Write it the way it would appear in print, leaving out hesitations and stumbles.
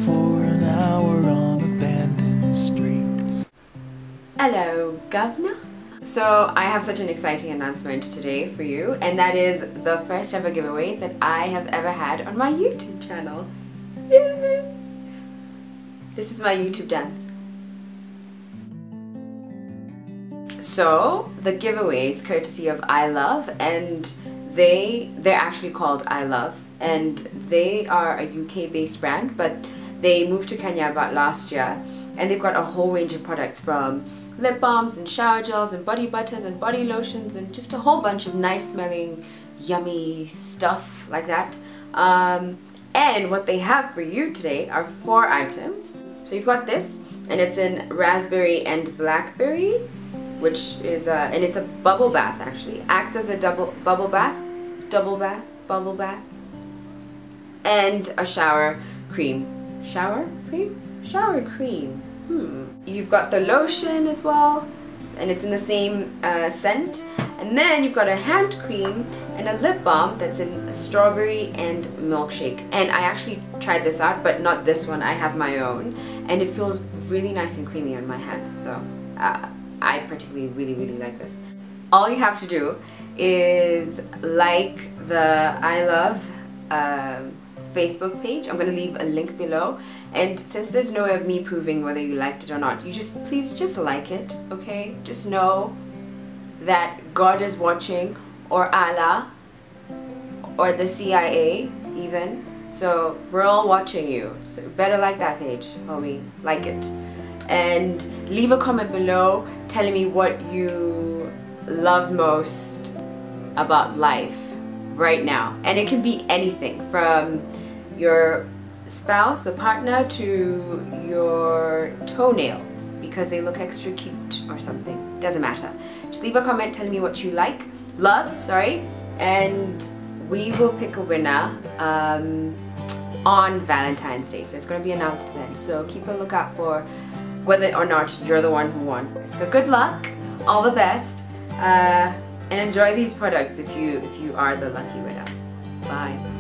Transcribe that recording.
for an hour on abandoned streets. Hello, Governor. So I have such an exciting announcement today for you, and that is the first ever giveaway that I have ever had on my YouTube channel. Yay! This is my YouTube dance. So the giveaway is courtesy of I Love, and they're actually called I Love, and they are a UK based brand, but they moved to Kenya about last year, and they've got a whole range of products from lip balms and shower gels and body butters and body lotions and just a whole bunch of nice smelling yummy stuff like that. And what they have for you today are 4 items. So you've got this, and it's in raspberry and blackberry, which is and it's a bubble bath actually. Acts as a bubble bath, and a shower cream. Shower cream? Shower cream. You've got the lotion as well, and it's in the same scent. And then you've got a hand cream and a lip balm that's in strawberry and milkshake. And I actually tried this out, but not this one. I have my own, and it feels really nice and creamy on my hands. So I particularly really like this. All you have to do is like the I Love Facebook page. I'm going to leave a link below, and since there's no way of me proving whether you liked it or not, you please just like it, okay? Just know that God is watching, or Allah, or the CIA even. So we're all watching you, so better like that page, homie. Like it, and leave a comment below telling me what you love most about life right now, and it can be anything from your spouse or partner to your toenails because they look extra cute or something. Doesn't matter. Just leave a comment telling me what you love, and we will pick a winner on Valentine's Day. So it's going to be announced then. So keep a lookout for whether or not you're the one who won. So good luck, all the best, and enjoy these products if you are the lucky winner. Bye.